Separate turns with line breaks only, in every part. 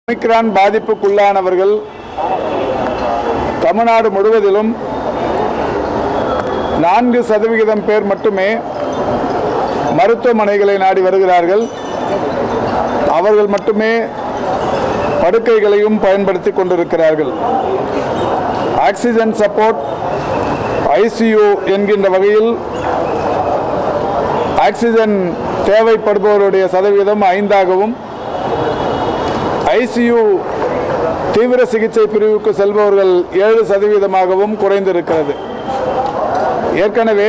Omicron பாதிப்புக்குள்ளானவர்கள் Tamil Nadu முழுவதிலும் 4% பேர் மட்டுமே மருத்துவமனைகளை நாடி வருகிறார்கள். அவர்கள் மட்டுமே படுக்கைகளையும் பயன்படுத்தி கொண்டிருக்கிறார்கள். ஆக்சிஜன் சப்போர்ட் ஐசியூ என்கின்ற வகையில் ஆக்சிஜன் தேவைப்படுபவருடைய சதவீதம் 5ஆகவும் ஐசியூ தீவிர சிகிச்சை பிரிவுக்கு செல்பவர்கள் 7%ஆகவும் குறைந்திருக்கிறது. ஏற்கனவே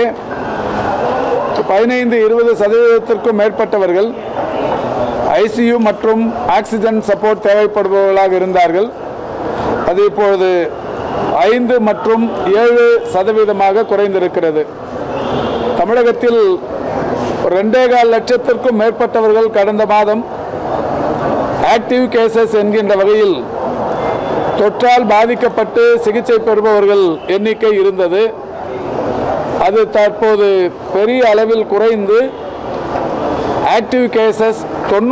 15-20% மேற்பட்டவர்கள் ஐசியூ மற்றும் ஆக்சிஜன் சப்போர்ட் தேவைப்படுபவர்களாக இருந்தார்கள். அது இப்பொழுது 5 மற்றும் 7% குறைந்திருக்கிறது. தமிழகத்தில் 2.25 லட்சத்திற்கும் மேற்பட்டவர்கள் கடந்த மாதம் ஆக்டிவ் கேசஸ் என்கின்ற வகையில் தொற்றால் பாதிக்கப்பட்டு சிகிச்சை பெறுபவர்கள் எண்ணிக்கை இருந்தது. அது தற்போது பெரிய அளவில் குறைந்து ஆக்டிவ் கேசஸ்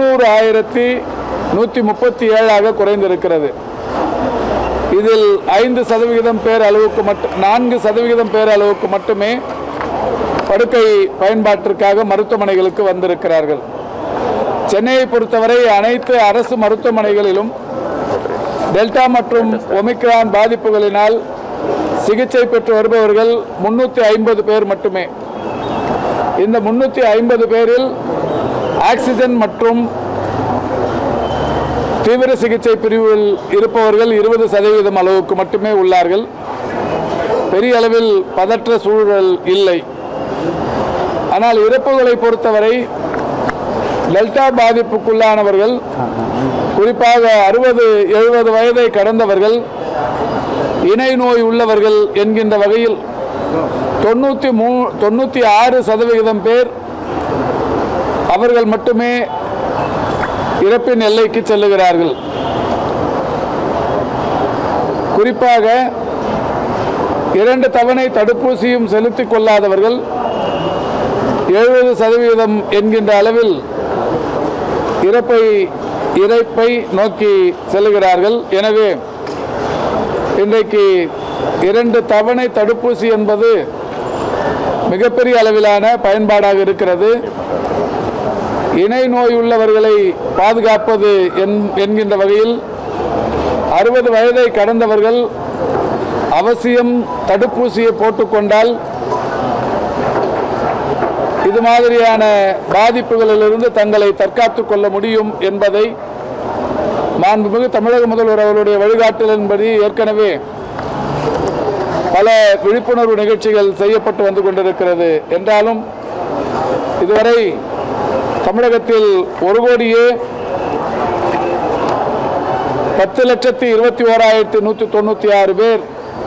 90,137 குறைந்திருக்கிறது. இதில் 5% பேர் அளவுக்கு 4% பேர் அளவுக்கு மட்டுமே படுக்கை பயன்பாட்டிற்காக மருத்துவமனைகளுக்கு வந்திருக்கிறார்கள். சென்னையை பொறுத்தவரை அனைத்து அரசு மருத்துவமனைகளிலும் டெல்டா மற்றும் ஒமிக்ரான் பாதிப்புகளினால் சிகிச்சை பெற்று வருபவர்கள் 350 பேர் மட்டுமே. இந்த 350 பேரில் ஆக்சிஜன் மற்றும் தீவிர சிகிச்சை பிரிவில் இருப்பவர்கள் 20% அளவுக்கு மட்டுமே உள்ளார்கள். பெரிய அளவில் பதற்ற சூழல் இல்லை. ஆனால் இறப்புகளை பொறுத்தவரை டெல்டா பாதிப்புக்குள்ளானவர்கள், குறிப்பாக 60-70 வயதை கடந்தவர்கள், இணை நோய் உள்ளவர்கள் என்கின்ற வகையில் 96% பேர் அவர்கள் மட்டுமே இறப்பின் எல்லைக்கு செல்லுகிறார்கள். குறிப்பாக 2 தவணை தடுப்பூசியும் செலுத்திக் கொள்ளாதவர்கள் 70% என்கின்ற அளவில் இறப்பை நோக்கி செல்லுகிறார்கள். எனவே இன்றைக்கு 2 தவணை தடுப்பூசி என்பது மிகப்பெரிய அளவிலான பயன்பாடாக இருக்கிறது. இணை நோய் உள்ளவர்களை பாதுகாப்பது என்கின்ற வகையில் 60 வயதை கடந்தவர்கள் அவசியம் தடுப்பூசியை போட்டுக்கொண்டால் இது மாதிரியான பாதிப்புகளிலிருந்து தங்களை தற்காத்துக் கொள்ள முடியும் என்பதை மாண்புமிகு தமிழக முதல்வர் அவருடைய வழிகாட்டலின்படி ஏற்கனவே பல விழிப்புணர்வு நிகழ்ச்சிகள் செய்யப்பட்டு வந்து கொண்டிருக்கிறது. என்றாலும் இதுவரை தமிழகத்தில் 1,10,21,196 பேர்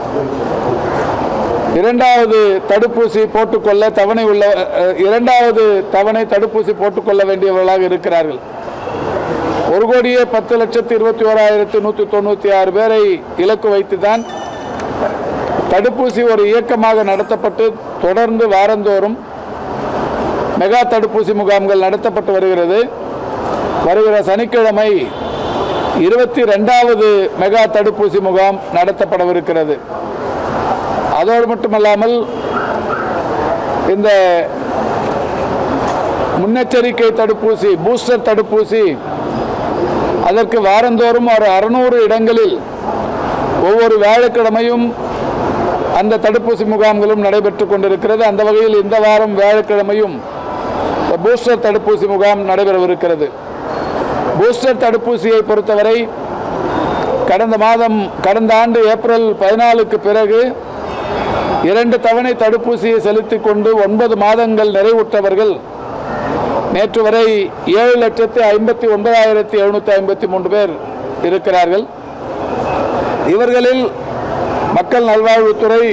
இரண்டாவது தடுப்பூசி போட்டுக்கொள்ள இரண்டாவது தவணை தடுப்பூசி போட்டுக்கொள்ள வேண்டியவர்களாக இருக்கிறார்கள். 1,10,21,196 பேரை இலக்கு வைத்துதான் தடுப்பூசி ஒரு இயக்கமாக நடத்தப்பட்டு தொடர்ந்து வாரந்தோறும் மெகா தடுப்பூசி முகாம்கள் நடத்தப்பட்டு வருகிறது. வருகிற சனிக்கிழமை 22வது மெகா தடுப்பூசி முகாம் நடத்தப்படவிருக்கிறது. அதோடு மட்டுமல்லாமல் இந்த முன்னெச்சரிக்கை தடுப்பூசி, பூஸ்டர் தடுப்பூசி, அதற்கு வாரந்தோறும் ஒரு 600 இடங்களில் ஒவ்வொரு வியாழக்கிழமையும் அந்த தடுப்பூசி முகாம்களும் நடைபெற்று கொண்டிருக்கிறது. அந்த வகையில் இந்த வாரம் வியாழக்கிழமையும் பூஸ்டர் தடுப்பூசி முகாம் நடைபெறவிருக்கிறது. பூஸ்டர் தடுப்பூசியை பொறுத்தவரை கடந்த ஆண்டு ஏப்ரல் 14க்கு பிறகு 2 தவணை தடுப்பூசியை செலுத்திக் கொண்டு 9 மாதங்கள் நிறைவுற்றவர்கள் நேற்று வரை 7,59,753 பேர் இருக்கிறார்கள். இவர்களில் மக்கள் நல்வாழ்வுத்துறை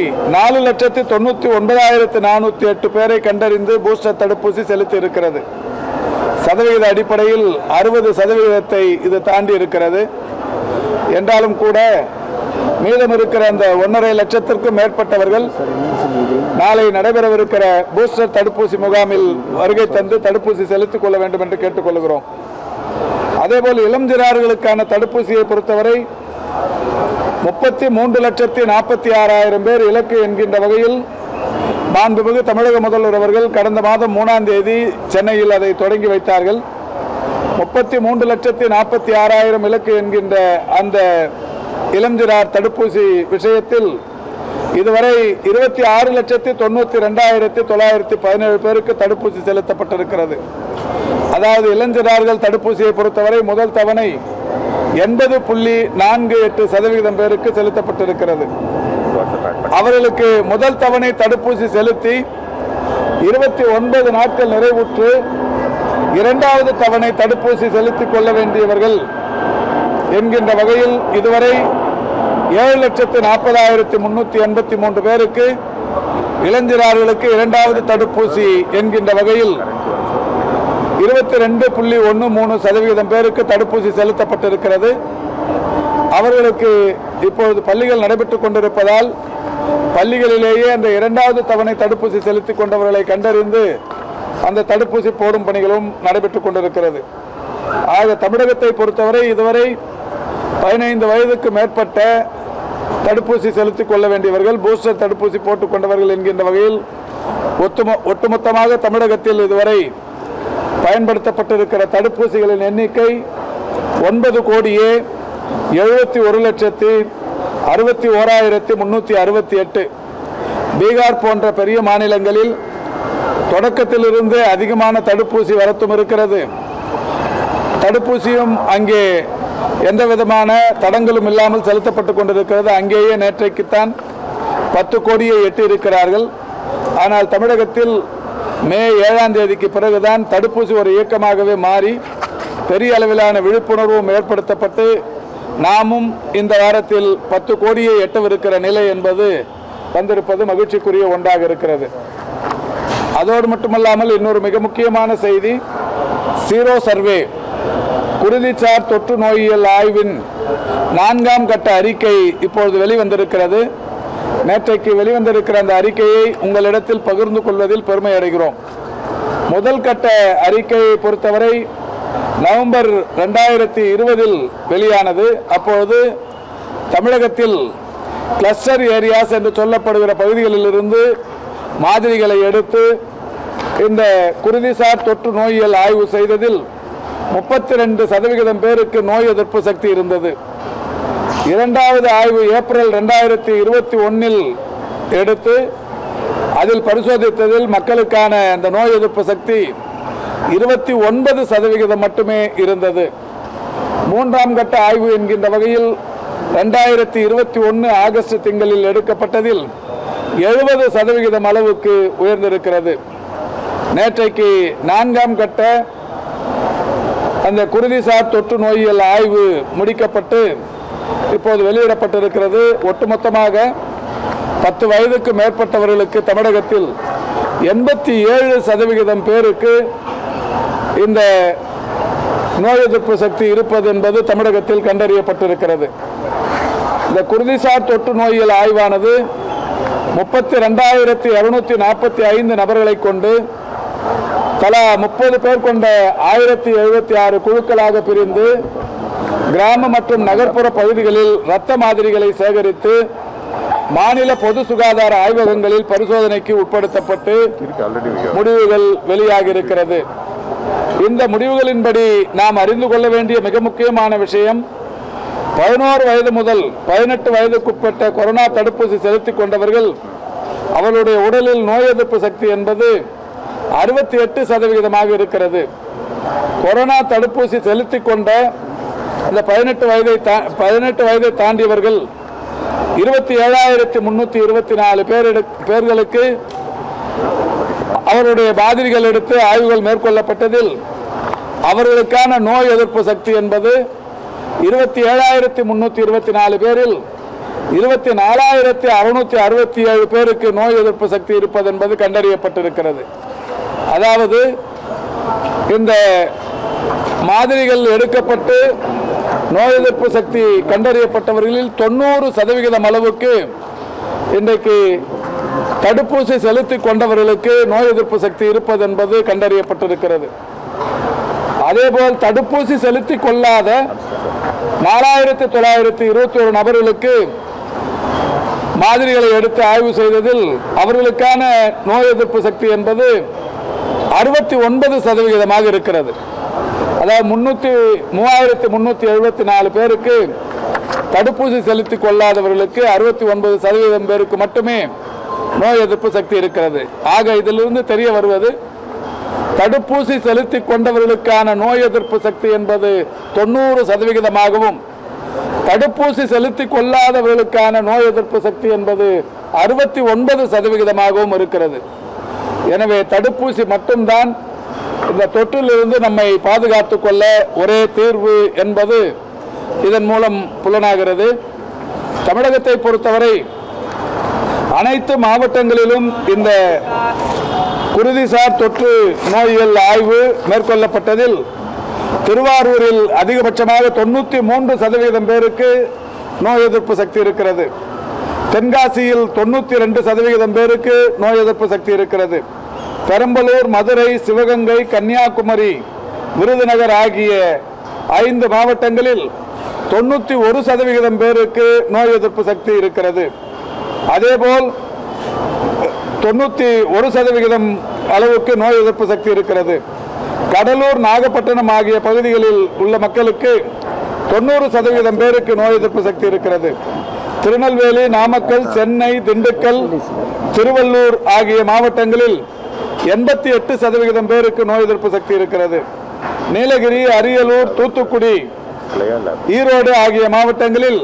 4,99,408 பேரை கண்டறிந்து பூஸ்டர் தடுப்பூசி செலுத்தி இருக்கிறது. சதவிகித அடிப்படையில் 60% இது தாண்டி இருக்கிறது. என்றாலும் கூட மீதம் இருக்கிற அந்த 1.5 லட்சத்திற்கும் மேற்பட்டவர்கள் நாளை நடைபெறவிருக்கிற பூஸ்டர் தடுப்பூசி முகாமில் வருகை தந்து தடுப்பூசி செலுத்திக் கொள்ள வேண்டும் என்று கேட்டுக்கொள்கிறோம். அதேபோல் இளஞ்சிறார்களுக்கான தடுப்பூசியை பொறுத்தவரை 33,46,000 பேர் இலக்கு என்கின்ற வகையில் மாண்புமிகு தமிழக முதல்வர் அவர்கள் கடந்த மாதம் 3ஆம் தேதி சென்னையில் அதை தொடங்கி வைத்தார்கள். 33,46,000 இலக்கு என்கின்ற அந்த இளஞ்சிறார் தடுப்பூசி விஷயத்தில் இதுவரை 26,92,917 பேருக்கு தடுப்பூசி செலுத்தப்பட்டிருக்கிறது. அதாவது இளஞ்சிறார்கள் தடுப்பூசியை பொறுத்தவரை முதல் தவணை 80.48% பேருக்கு செலுத்தப்பட்டிருக்கிறது. அவர்களுக்கு முதல் தவணை தடுப்பூசி செலுத்தி 29 நாட்கள் நிறைவுற்று இரண்டாவது தவணை தடுப்பூசி செலுத்திக் கொள்ள வேண்டியவர்கள் என்கின்ற வகையில் இதுவரை 7,40,383 பேருக்கு இளஞ்சிறார்களுக்கு இரண்டாவது தடுப்பூசி என்கின்ற வகையில் 22.13% பேருக்கு தடுப்பூசி செலுத்தப்பட்டிருக்கிறது. அவர்களுக்கு இப்பொழுது பள்ளிகள் நடைபெற்றுக் கொண்டிருப்பதால் பள்ளிகளிலேயே அந்த இரண்டாவது தவணை தடுப்பூசி செலுத்திக் கொண்டவர்களை கண்டறிந்து அந்த தடுப்பூசி போடும் பணிகளும் நடைபெற்றுக் கொண்டிருக்கிறது. ஆக தமிழகத்தை பொறுத்தவரை இதுவரை 15 வயதுக்கு மேற்பட்ட தடுப்பூசி செலுத்திக் கொள்ள வேண்டியவர்கள், பூஸ்டர் தடுப்பூசி போட்டுக் கொண்டவர்கள் என்கின்ற வகையில் ஒட்டுமொத்தமாக தமிழகத்தில் இதுவரை பயன்படுத்தப்பட்டிருக்கிற தடுப்பூசிகளின் எண்ணிக்கை 9,71,61,368. பீகார் போன்ற பெரிய மாநிலங்களில் தொடக்கத்திலிருந்து அதிகமான தடுப்பூசி வரத்தும் இருக்கிறது. தடுப்பூசியும் அங்கே எந்த விதமான தடங்களும் இல்லாமல் செலுத்தப்பட்டுக் கொண்டிருக்கிறது. அங்கேயே நேற்றைக்குத்தான் 10 கோடியை எட்டி இருக்கிறார்கள். ஆனால் தமிழகத்தில் மே 7ஆம் தேதிக்கு பிறகுதான் தடுப்பூசி ஒரு இயக்கமாகவே மாறி பெரிய அளவிலான விழிப்புணர்வும் ஏற்படுத்தப்பட்டு நாமும் இந்த வாரத்தில் 10 கோடியை எட்டவிருக்கிற நிலை என்பது வந்திருப்பது மகிழ்ச்சிக்குரிய ஒன்றாக இருக்கிறது. அதோடு மட்டுமல்லாமல் இன்னொரு மிக முக்கியமான செய்தி, சீரோ சர்வே குருதிசார் தொற்று நோயியல் ஆய்வின் 4ஆம் கட்ட அறிக்கை இப்பொழுது வெளிவந்திருக்கிறது. நேற்றைக்கு வெளிவந்திருக்கிற அந்த அறிக்கையை உங்களிடத்தில் பகிர்ந்து கொள்வதில் பெருமை அடைகிறோம். முதல் கட்ட அறிக்கையை பொறுத்தவரை நவம்பர் 2020 வெளியானது. அப்பொழுது தமிழகத்தில் கிளஸ்டர் ஏரியாஸ் என்று சொல்லப்படுகிற பகுதிகளிலிருந்து மாதிரிகளை எடுத்து இந்த குருதிசார் தொற்று நோயியல் ஆய்வு செய்ததில் 32% பேருக்கு நோய் எதிர்ப்பு சக்தி இருந்தது. இரண்டாவது ஆய்வு ஏப்ரல் 2021 எடுத்து அதில் பரிசோதித்ததில் மக்களுக்கான அந்த நோய் எதிர்ப்பு சக்தி 29% மட்டுமே இருந்தது. மூன்றாம் கட்ட ஆய்வு என்கின்ற வகையில் 2021 ஆகஸ்ட் திங்களில் எடுக்கப்பட்டதில் 70% அளவுக்கு உயர்ந்திருக்கிறது. நேற்றைக்கு 4ஆம் கட்ட அந்த குருதிசார் தொற்று நோயியல் ஆய்வு முடிக்கப்பட்டு இப்போது வெளியிடப்பட்டிருக்கிறது. ஒட்டுமொத்தமாக 10 வயதுக்கு மேற்பட்டவர்களுக்கு தமிழகத்தில் 87% பேருக்கு இந்த நோய் எதிர்ப்பு சக்தி இருப்பது என்பது தமிழகத்தில் கண்டறியப்பட்டிருக்கிறது. இந்த குருதிசார் தொற்று நோயியல் ஆய்வானது 32,245 நபர்களை கொண்டு தலா 30 பேர் கொண்ட 1076 குழுக்களாக பிரிந்து கிராம மற்றும் நகர்ப்புற பகுதிகளில் இரத்த மாதிரிகளை சேகரித்து மாநில பொது சுகாதார ஆய்வகங்களில் பரிசோதனைக்கு உட்படுத்தப்பட்டு முடிவுகள் வெளியாகி இருக்கிறது. இந்த முடிவுகளின்படி நாம் அறிந்து கொள்ள வேண்டிய மிக முக்கியமான விஷயம், 11 வயது முதல் 18 வயதுக்குட்பட்ட கொரோனா தடுப்பூசி செலுத்திக் கொண்டவர்கள் அவர்களுடைய உடலில் நோய் எதிர்ப்பு சக்தி என்பது 68% இருக்கிறது. கொரோனா தடுப்பூசி செலுத்திக் கொண்ட அந்த 18 வயதை தாண்டியவர்கள் 27,324 பேர்களுக்கு அவருடைய மாதிரிகள் எடுத்து ஆய்வுகள் மேற்கொள்ளப்பட்டதில் அவர்களுக்கான நோய் எதிர்ப்பு சக்தி என்பது 27,324 பேரில் 24,667 பேருக்கு நோய் எதிர்ப்பு சக்தி இருப்பது என்பது கண்டறியப்பட்டிருக்கிறது. அதாவது இந்த மாதிரிகள் எடுக்கப்பட்டு நோய் எதிர்ப்பு சக்தி கண்டறியப்பட்டவர்களில் 90% அளவுக்கு இன்றைக்கு தடுப்பூசி செலுத்திக் கொண்டவர்களுக்கு நோய் எதிர்ப்பு சக்தி இருப்பது என்பது கண்டறியப்பட்டிருக்கிறது. அதேபோல் தடுப்பூசி செலுத்திக் கொள்ளாத 4921 நபர்களுக்கு மாதிரிகளை எடுத்து ஆய்வு செய்ததில் அவர்களுக்கான நோய் எதிர்ப்பு சக்தி என்பது 69% இருக்கிறது. அதாவது 3374 பேருக்கு தடுப்பூசி செலுத்திக் கொள்ளாதவர்களுக்கு 69% பேருக்கு மட்டுமே நோய் எதிர்ப்பு சக்தி இருக்கிறது. ஆக இதிலிருந்து தெரிய வருவது, தடுப்பூசி செலுத்திக் கொண்டவர்களுக்கான நோய் எதிர்ப்பு சக்தி என்பது 90%, தடுப்பூசி செலுத்திக் கொள்ளாதவர்களுக்கான நோய் எதிர்ப்பு சக்தி என்பது 69% இருக்கிறது. எனவே தடுப்பூசி மட்டும்தான் இந்த தொற்றிலிருந்து நம்மை பாதுகாத்துக் கொள்ள ஒரே தீர்வு என்பது இதன் மூலம் புலனாகிறது. தமிழகத்தை பொறுத்தவரை அனைத்து மாவட்டங்களிலும் இந்த குருதிசார் தொற்று நோயியல் ஆய்வு மேற்கொள்ளப்பட்டதில் திருவாரூரில் அதிகபட்சமாக 93% பேருக்கு நோய் எதிர்ப்பு சக்தி இருக்கிறது. தென்காசியில் 92% பேருக்கு நோய் எதிர்ப்பு சக்தி இருக்கிறது. பெரம்பலூர், மதுரை, சிவகங்கை, கன்னியாகுமரி, விருதுநகர் ஆகிய 5 மாவட்டங்களில் 91% பேருக்கு நோய் எதிர்ப்பு சக்தி இருக்கிறது. அதேபோல் 91% அளவுக்கு நோய் எதிர்ப்பு சக்தி இருக்கிறது. கடலூர், நாகப்பட்டினம் ஆகிய பகுதிகளில் உள்ள மக்களுக்கு 90% பேருக்கு நோய் எதிர்ப்பு சக்தி இருக்கிறது. திருநெல்வேலி, நாமக்கல், சென்னை, திண்டுக்கல், திருவள்ளூர் ஆகிய மாவட்டங்களில் 88% பேருக்கு நோய் எதிர்ப்பு சக்தி இருக்கிறது. நீலகிரி, அரியலூர், தூத்துக்குடி, ஈரோடு ஆகிய மாவட்டங்களில்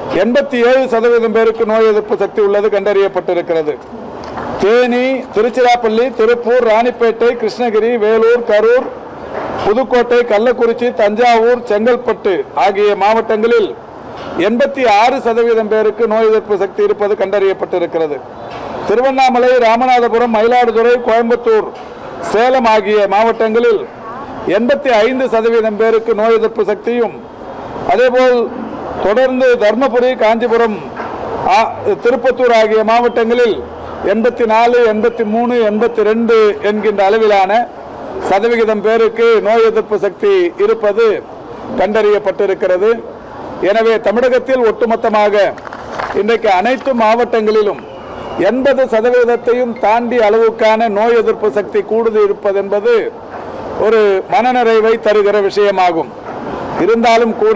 87% பேருக்கு நோய் எதிர்ப்பு சக்தி உள்ளது கண்டறியப்பட்டிருக்கிறது. தேனி, திருச்சிராப்பள்ளி, திருப்பூர், ராணிப்பேட்டை, கிருஷ்ணகிரி, வேலூர், கரூர், புதுக்கோட்டை, கள்ளக்குறிச்சி, தஞ்சாவூர், செங்கல்பட்டு ஆகிய மாவட்டங்களில் 86% பேருக்கு நோய் எதிர்ப்பு சக்தி இருப்பது கண்டறியப்பட்டிருக்கிறது. திருவண்ணாமலை, ராமநாதபுரம், மயிலாடுதுறை, கோயம்புத்தூர், சேலம் ஆகிய மாவட்டங்களில் 85% பேருக்கு நோய் எதிர்ப்பு சக்தியும், அதேபோல் தொடர்ந்து தர்மபுரி, காஞ்சிபுரம், திருப்பத்தூர் ஆகிய மாவட்டங்களில் 84, 83, 82 என்கின்ற அளவிலான சதவிகிதம் பேருக்கு நோய் எதிர்ப்பு சக்தி இருப்பது கண்டறியப்பட்டிருக்கிறது. எனவே தமிழகத்தில் ஒட்டுமொத்தமாக இன்றைக்கு அனைத்து மாவட்டங்களிலும் 80% தாண்டி அளவுக்கான நோய் எதிர்ப்பு சக்தி கூடுதல் இருப்பது என்பது ஒரு மனநிறைவை தருகிற விஷயமாகும். இருந்தாலும் கூட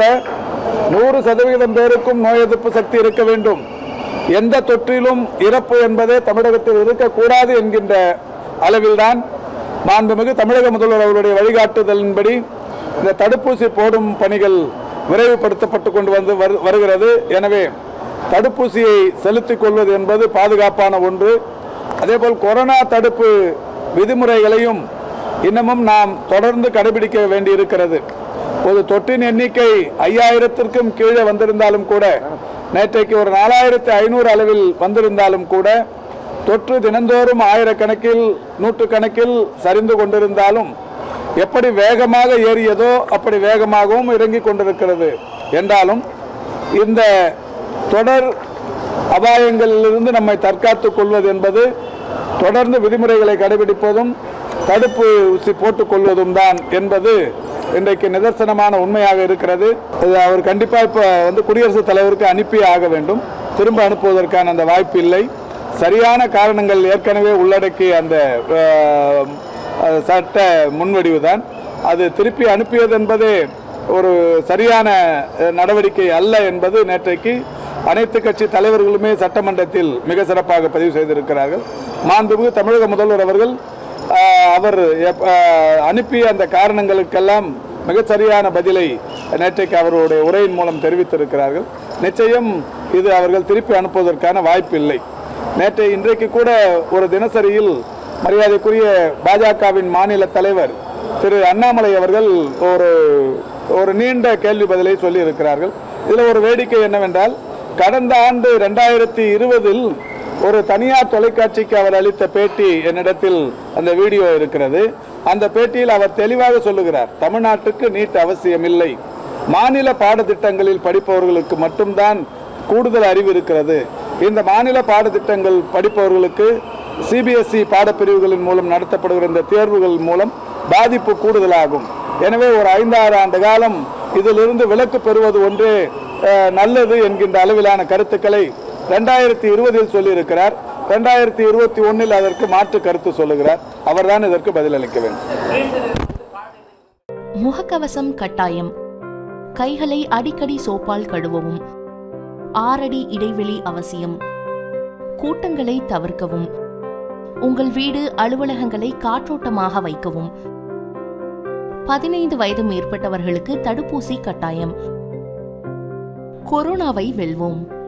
100% பேருக்கும் நோய் எதிர்ப்பு சக்தி இருக்க வேண்டும், எந்த தொற்றிலும் இறப்பு என்பதே தமிழகத்தில் இருக்கக்கூடாது என்கின்ற அளவில்தான் மாண்புமிகு தமிழக முதல்வர் அவருடைய வழிகாட்டுதலின்படி இந்த தடுப்பூசி போடும் பணிகள் விரைவுபடுத்தப்பட்டு கொண்டு வருகிறது. எனவே தடுப்பூசியை செலுத்திக் கொள்வது என்பது பாதுகாப்பான ஒன்று. அதேபோல் கொரோனா தடுப்பு விதிமுறைகளையும் இன்னமும் நாம் தொடர்ந்து கடைபிடிக்க வேண்டியிருக்கிறது. பொது தொற்றின் எண்ணிக்கை 5000த்திற்கும் கீழே வந்திருந்தாலும் கூட, நேற்றைக்கு ஒரு 4500 அளவில் வந்திருந்தாலும் கூட, தொற்று தினந்தோறும் ஆயிரக்கணக்கில் நூற்றுக்கணக்கில் சரிந்து கொண்டிருந்தாலும் எப்படி வேகமாக ஏறியதோ அப்படி வேகமாகவும் இறங்கிக் கொண்டிருக்கிறது என்றாலும் இந்த தொடர் அபாயங்களிலிருந்து நம்மை தற்காத்துக் கொள்வது என்பது தொடர்ந்து விதிமுறைகளை கடைபிடிப்பதும் தடுப்பு ஊசி போட்டுக் கொள்வதும் தான் என்பது இன்றைக்கு நிதர்சனமான உண்மையாக இருக்கிறது. அவர் கண்டிப்பாக இப்போ குடியரசுத் தலைவருக்கு அனுப்பி ஆக வேண்டும். திரும்ப அனுப்புவதற்கான அந்த வாய்ப்பு இல்லை. சரியான காரணங்கள் ஏற்கனவே உள்ளடக்கிய அந்த சட்ட முன்வடிவு தான். அது திருப்பி அனுப்பியது என்பதே ஒரு சரியான நடவடிக்கை அல்ல என்பது நேற்றைக்கு அனைத்து கட்சி தலைவர்களுமே சட்டமன்றத்தில் மிக சிறப்பாக பதிவு செய்திருக்கிறார்கள். மாண்புமிகு தமிழக முதல்வர் அவர்கள் அவர் அனுப்பிய அந்த காரணங்களுக்கெல்லாம் மிகச் சரியான பதிலை நேற்றைக்கு அவருடைய உரையின் மூலம் தெரிவித்திருக்கிறார்கள். நிச்சயம் இது அவர்கள் திருப்பி அனுப்புவதற்கான வாய்ப்பு இல்லை. இன்றைக்கு கூட ஒரு தினசரியில் மரியாதைக்குரிய பாஜகவின் மாநில தலைவர் திரு அண்ணாமலை அவர்கள் ஒரு நீண்ட கேள்வி பதிலை சொல்லி இருக்கிறார்கள். இதில் ஒரு வேடிக்கை என்னவென்றால், கடந்த ஆண்டு 2020 ஒரு தனியார் தொலைக்காட்சிக்கு அவர் அளித்த பேட்டி என்னிடத்தில் அந்த வீடியோ இருக்கிறது. அந்த பேட்டியில் அவர் தெளிவாக சொல்லுகிறார், தமிழ்நாட்டுக்கு நீட் அவசியமில்லை, மாநில பாடத்திட்டங்களில் படிப்பவர்களுக்கு மட்டும்தான் கூடுதல் அறிவு இருக்கிறது. இந்த மாநில பாடத்திட்டங்கள் படிப்பவர்களுக்கு சிபிஎஸ்இ பாடப்பிரிவுகளின் மூலம் நடத்தப்படுகிற இந்த தேர்வுகள் மூலம் பாதிப்பு கூடுதலாகும். எனவே ஒரு 5-6 ஆண்டு காலம் இதிலிருந்து விலக்கு பெறுவது ஒன்றே நல்லது என்கின்ற அளவிலான கருத்துக்களை 2020 சொல்லியிருக்கிறார். 2021 அதற்கு மாற்று கருத்து சொல்லுகிறார். அவர்தான் இதற்கு பதிலளிக்க வேண்டும்.
முகக்கவசம் கட்டாயம். கைகளை அடிக்கடி சோப்பால் கழுவவும். 6 அடி இடைவெளி அவசியம். கூட்டங்களை தவிர்க்கவும். உங்கள் வீடு, அலுவலகங்களை காற்றோட்டமாக வைக்கவும். 15 வயது மேற்பட்டவர்களுக்கு தடுப்பூசி கட்டாயம். கொரோனாவை வெல்வோம்.